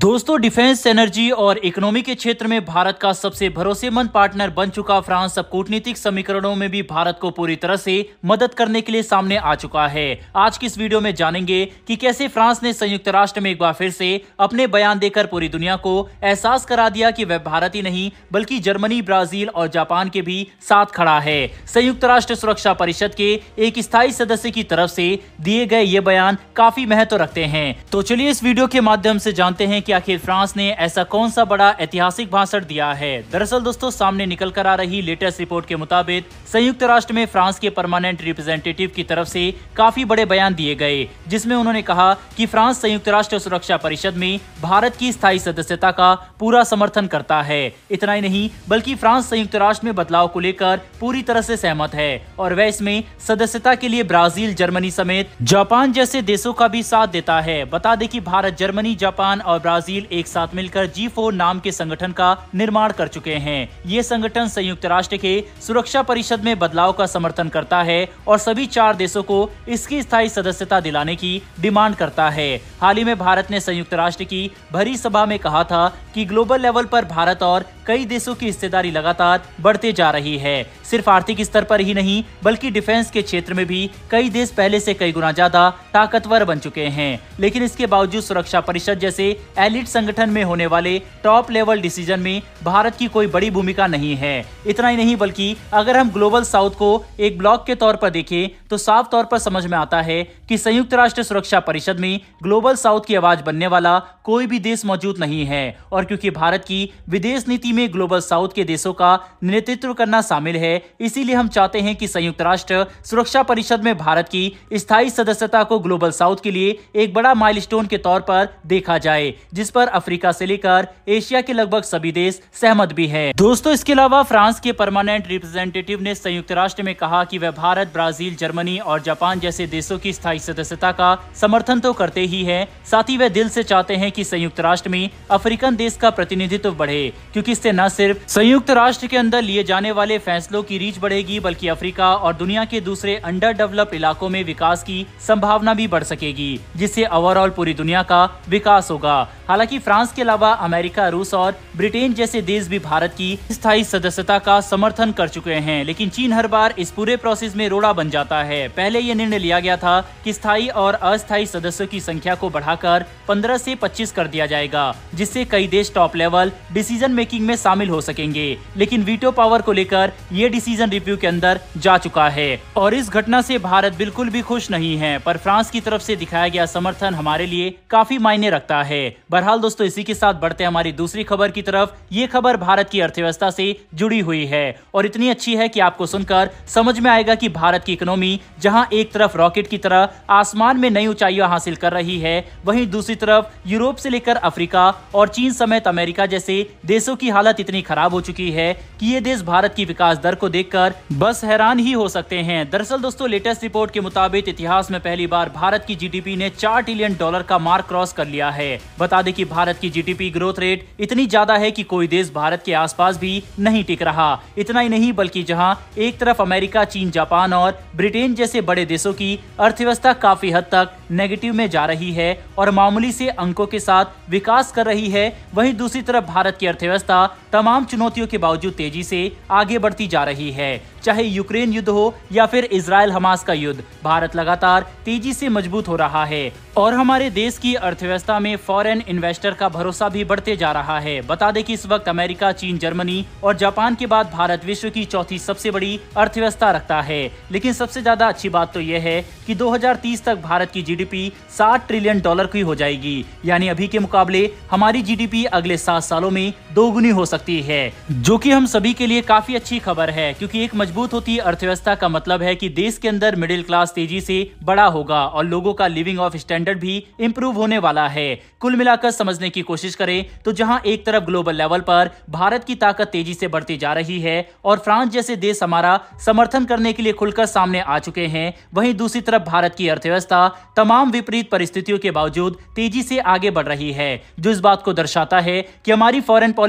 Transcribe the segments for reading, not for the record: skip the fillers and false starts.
दोस्तों, defence, energy और economy के क्षेत्र में भारत का सबसे भरोसेमंद पार्टनर बन चुका फ्रांस अब कूटनीतिक समीकरणों में भी भारत को पूरी तरह से मदद करने के लिए सामने आ चुका है। आज की इस वीडियो में जानेंगे कि कैसे फ्रांस ने संयुक्त राष्ट्र में एक बार फिर से अपने बयान देकर पूरी दुनिया को एहसास करा दिया कि वह भारत ही नहीं बल्कि जर्मनी, ब्राजील और जापान के भी साथ खड़ा है। संयुक्त राष्ट्र सुरक्षा परिषद के एक स्थायी सदस्य की तरफ से दिए गए ये बयान काफी महत्व रखते हैं। तो चलिए इस वीडियो के माध्यम से जानते हैं कि आखिर फ्रांस ने ऐसा कौन सा बड़ा ऐतिहासिक भाषण दिया है। दरअसल दोस्तों, सामने निकल कर आ रही लेटेस्ट रिपोर्ट के मुताबिक संयुक्त राष्ट्र में फ्रांस के परमानेंट रिप्रेजेंटेटिव की तरफ से काफी बड़े बयान दिए गए, जिसमें उन्होंने कहा कि फ्रांस संयुक्त राष्ट्र सुरक्षा परिषद में भारत की स्थायी सदस्यता का पूरा समर्थन करता है। इतना ही नहीं बल्कि फ्रांस संयुक्त राष्ट्र में बदलाव को लेकर पूरी तरह से सहमत है और वह इसमें सदस्यता के लिए ब्राजील, जर्मनी समेत जापान जैसे देशों का भी साथ देता है। बता दें कि भारत, जर्मनी, जापान और ब्राजील एक साथ मिलकर G4 नाम के संगठन का निर्माण कर चुके हैं। ये संगठन संयुक्त राष्ट्र के सुरक्षा परिषद में बदलाव का समर्थन करता है और सभी 4 देशों को इसकी स्थायी सदस्यता दिलाने की डिमांड करता है। हाल ही में भारत ने संयुक्त राष्ट्र की भरी सभा में कहा था कि ग्लोबल लेवल पर भारत और कई देशों की हिस्सेदारी लगातार बढ़ते जा रही है। सिर्फ आर्थिक स्तर पर ही नहीं बल्कि डिफेंस के क्षेत्र में भी कई देश पहले से कई गुना ज्यादा ताकतवर बन चुके हैं। लेकिन इसके बावजूद सुरक्षा परिषद जैसे एलिट संगठन में होने वाले टॉप लेवल डिसीजन में भारत की कोई बड़ी भूमिका नहीं है। इतना ही नहीं बल्कि अगर हम ग्लोबल साउथ को एक ब्लॉक के तौर पर देखें तो साफ तौर पर समझ में आता है कि संयुक्त राष्ट्र सुरक्षा परिषद में ग्लोबल साउथ की आवाज बनने वाला कोई भी देश मौजूद नहीं है। और क्योंकि भारत की विदेश नीति में ग्लोबल साउथ के देशों का नेतृत्व करना शामिल है, इसीलिए हम चाहते हैं कि संयुक्त राष्ट्र सुरक्षा परिषद में भारत की स्थायी सदस्यता को ग्लोबल साउथ के लिए एक बड़ा माइलस्टोन के तौर पर देखा जाए, जिस पर अफ्रीका से लेकर एशिया के लगभग सभी देश सहमत भी हैं। दोस्तों, इसके अलावा फ्रांस के परमानेंट रिप्रेजेंटेटिव ने संयुक्त राष्ट्र में कहा कि वह भारत, ब्राजील, जर्मनी और जापान जैसे देशों की स्थायी सदस्यता का समर्थन तो करते ही है, साथ ही वह दिल से चाहते हैं कि संयुक्त राष्ट्र में अफ्रीकन देश का प्रतिनिधित्व बढ़े, क्योंकि इससे न सिर्फ संयुक्त राष्ट्र के अंदर लिए जाने वाले फैसलों की रीच बढ़ेगी बल्कि अफ्रीका और दुनिया के दूसरे अंडर डेवलप्ड इलाकों में विकास की संभावना भी बढ़ सकेगी, जिससे ओवरऑल पूरी दुनिया का विकास होगा। हालांकि फ्रांस के अलावा अमेरिका, रूस और ब्रिटेन जैसे देश भी भारत की स्थायी सदस्यता का समर्थन कर चुके हैं, लेकिन चीन हर बार इस पूरे प्रोसेस में रोड़ा बन जाता है। पहले यह निर्णय लिया गया था कि स्थायी और अस्थायी सदस्यों की संख्या को बढ़ाकर 15 से 25 कर दिया जाएगा, जिससे कई देश टॉप लेवल डिसीजन मेकिंग में शामिल हो सकेंगे। लेकिन वीटो पावर को लेकर यह डिसीजन रिव्यू के अंदर जा चुका है और इस घटना से भारत बिल्कुल भी खुश नहीं है, पर फ्रांस की तरफ से दिखाया गया समर्थन हमारे लिए काफी मायने रखता है। बहरहाल दोस्तों, इसी के साथ बढ़ते हैं हमारी दूसरी खबर की तरफ। ये खबर भारत की अर्थव्यवस्था से जुड़ी हुई है और इतनी अच्छी है कि आपको सुनकर समझ में आएगा कि भारत की इकोनॉमी जहां एक तरफ रॉकेट की तरह आसमान में नई ऊंचाइयां हासिल कर रही है, वहीं दूसरी तरफ यूरोप से लेकर अफ्रीका और चीन समेत अमेरिका जैसे देशों की हालत इतनी खराब हो चुकी है कि ये देश भारत की विकास दर को देखकर बस हैरान ही हो सकते हैं। दरअसल दोस्तों, लेटेस्ट रिपोर्ट के मुताबिक इतिहास में पहली बार भारत की जीडीपी ने $4 ट्रिलियन का मार्क क्रॉस कर लिया है। बता दें कि भारत की जीडीपी ग्रोथ रेट इतनी ज्यादा है कि कोई देश भारत के आसपास भी नहीं टिक रहा। इतना ही नहीं बल्कि जहां एक तरफ अमेरिका, चीन, जापान और ब्रिटेन जैसे बड़े देशों की अर्थव्यवस्था काफी हद तक नेगेटिव में जा रही है और मामूली से अंकों के साथ विकास कर रही है, वहीं दूसरी तरफ भारत की अर्थव्यवस्था तमाम चुनौतियों के बावजूद तेजी से आगे बढ़ती जा रही है। चाहे यूक्रेन युद्ध हो या फिर इजराइल हमास का युद्ध, भारत लगातार तेजी से मजबूत हो रहा है और हमारे देश की अर्थव्यवस्था में फॉरेन इन्वेस्टर का भरोसा भी बढ़ते जा रहा है। बता दें कि इस वक्त अमेरिका, चीन, जर्मनी और जापान के बाद भारत विश्व की चौथी सबसे बड़ी अर्थव्यवस्था रखता है। लेकिन सबसे ज्यादा अच्छी बात तो यह है कि 2030 तक भारत की जीडीपी $60 ट्रिलियन की हो जाएगी, यानी अभी के मुकाबले हमारी जीडीपी अगले 7 सालों में दोगुनी हो सकती है, जो कि हम सभी के लिए काफी अच्छी खबर है, क्योंकि एक मजबूत होती अर्थव्यवस्था का मतलब है कि देश के अंदर मिडिल क्लास तेजी से बड़ा होगा और लोगों का लिविंग ऑफ स्टैंडर्ड भी इंप्रूव होने वाला है। कुल मिलाकर समझने की कोशिश करें तो जहां एक तरफ ग्लोबल लेवल पर भारत की ताकत तेजी से बढ़ती जा रही है और फ्रांस जैसे देश हमारा समर्थन करने के लिए खुलकर सामने आ चुके हैं, वहीं दूसरी तरफ भारत की अर्थव्यवस्था तमाम विपरीत परिस्थितियों के बावजूद तेजी से आगे बढ़ रही है, जो इस बात को दर्शाता है कि हमारी फॉरेन पॉलिसी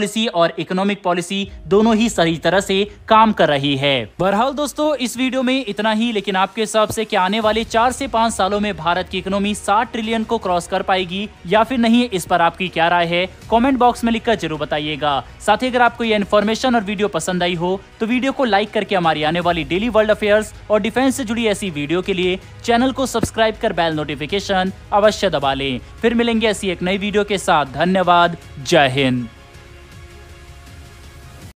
और इकोनॉमिक पॉलिसी दोनों ही सही तरह से काम कर रही है। बहरहाल दोस्तों, इस वीडियो में इतना ही, लेकिन आपके हिसाब से क्या आने वाले 4 से 5 सालों में भारत की इकोनॉमी 60 ट्रिलियन को क्रॉस कर पाएगी या फिर नहीं? इस पर आपकी क्या राय है? कमेंट बॉक्स में लिखकर जरूर बताइएगा। साथ ही अगर आपको यह इन्फॉर्मेशन और वीडियो पसंद आई हो तो वीडियो को लाइक करके हमारी आने वाली डेली वर्ल्ड अफेयर्स और डिफेंस से जुड़ी ऐसी वीडियो के लिए चैनल को सब्सक्राइब कर बेल नोटिफिकेशन अवश्य दबा लें। फिर मिलेंगे ऐसी एक नई वीडियो के साथ। धन्यवाद। जय हिंद।